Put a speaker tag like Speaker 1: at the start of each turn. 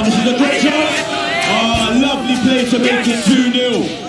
Speaker 1: This is a great shot. Lovely play to make it 2-0.